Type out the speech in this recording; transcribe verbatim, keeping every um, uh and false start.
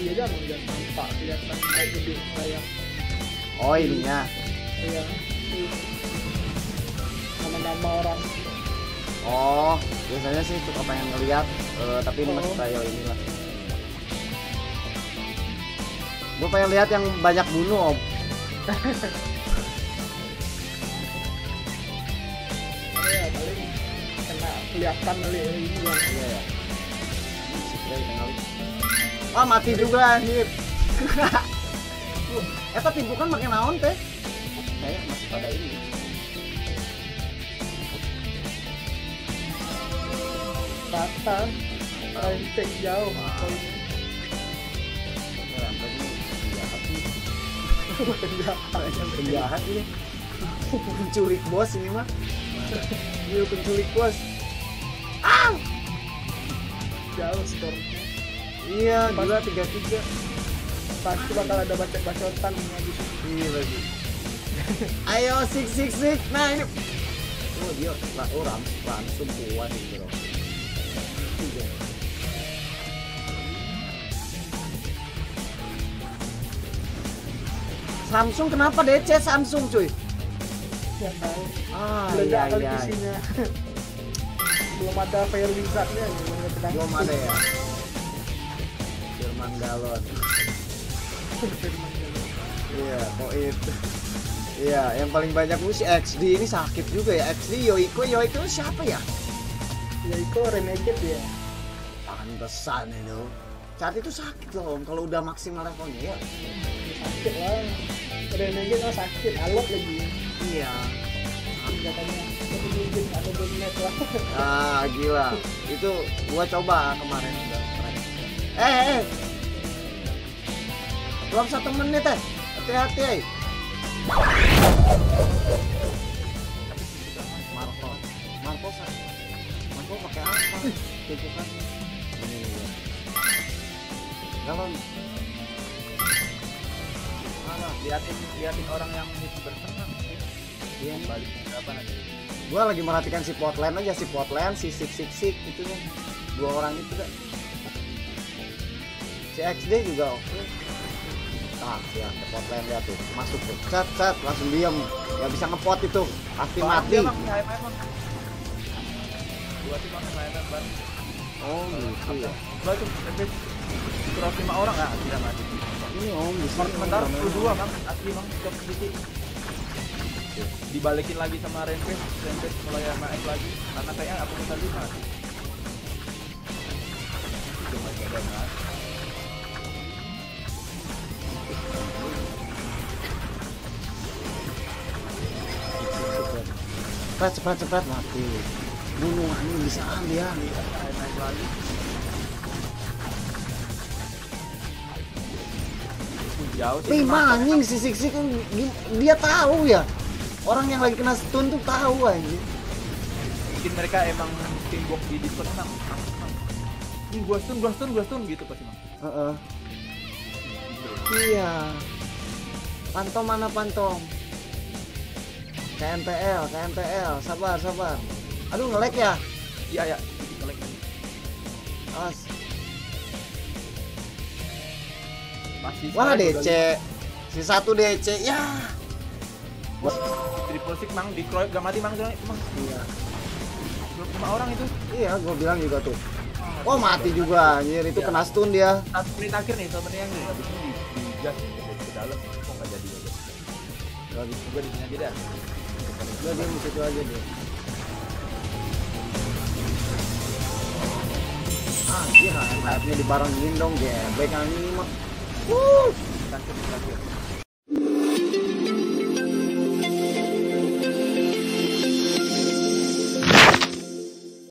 aja mau jangan nampak kelihatan kayak gede kayak. Oh ininya. Iya. Nama-nama orang. Oh biasanya sih suka pengen ngeliat, uh, tapi ini masih trial inilah. Gue pengen lihat yang banyak bunuh om. Ya paling kena kelihatan kali ini yang iya ya. Ah mati juga anjir. Eta timbukan makin naon teh? Kayak masih pada ini. rata, ranting jauh. Penjahat ini. Penculik bos ini mah. Ini penculik bos. Ah! Jauh skornya. Iya, gila tiga tiga. Pasti bakal ada bacot-bacotan lagi. Iya lagi. Ayo sik sik sik. Nah ini. Oh dia lah orang langsung kuat gitu loh. Tiga. Samsung kenapa D C Samsung cuy? Ya tahu. Ah Beda iya kali iya. isinya. Belum ada Fire Wizard-nya. Belum ada ya. Jerman galon. Iya, kok itu. Iya, yang paling banyak musik X D ini sakit juga ya. X D Yoiko, Yoiko siapa ya? Yoiko Renegade ya. Pantesan itu. Saat itu sakit loh om, kalau udah maksimal levelnya ya. Sakit lah. Renegade mah sakit, alot lagi. Iya. Katanya satu minggu atau dua menit lah. Ah gila, itu gua coba kemarin udah keren. Eh, eh. Belum satu menit eh, hati-hati eh. Marco, Marco sa, Marco pakai apa? Itu kan. Ini ya. Galon. Malah liatin liatin orang yang itu bersenang. Iya nih. Balik berapa nanti? Gua lagi merhatikan si Potland aja, si Potland, si Sik Sik Sik itu kan. Dua orang itu kan. Si X D juga oke. Okay. Ah, ya, ke Potland lihat tuh. Masuk tuh. Cat, cat, langsung diam. Gak bisa ngepot itu. Pasti mati. Dia bang, saya emang. Dua tim bang, saya emang. Oh, gitu ya. Dua itu lebih kurang lima orang ah, tidak mati. Ini om, di sini. Sementara puluh dua bang, asli bang, stop sedikit. Dibalikin lagi sama Rampage, Rampage mulai naik lagi karena kayaknya aku minta lima sih. Itu masih ada mas. Cepat, cepat, cepat mati. Bunuh ini bisa dia. Naik naik lagi. Jauh sih. Memang anjing si Sik Sik dia tahu ya. Orang yang lagi kena stun tuh tahu anjing. Mungkin mereka emang teamwork di Discord senang. Ini gua stun, gua stun, gua stun gitu pasti bang. Heeh. Iya. Pantom mana Pantom? K M P L, K M P L, sabar, sabar. Aduh nge-lag ya. Iya ya, nge-lag lagi. Awas. Masih. Wah D C. Si satu D C ya. Triple six mang di kroyok gak mati mang mang. Iya. Lima orang itu. Iya, gua bilang juga tuh. Oh mati juga anjir, itu kena stun dia. Satu menit akhir nih, satu menit yang nih. Habis ini di di gas ke dalam, kok nggak jadi aja. Gak bisa juga di sini aja dah. Udah dia di situ aja dia. Ah, iya, hype-nya dibarengin dong, gebek anjing mah. Wuh.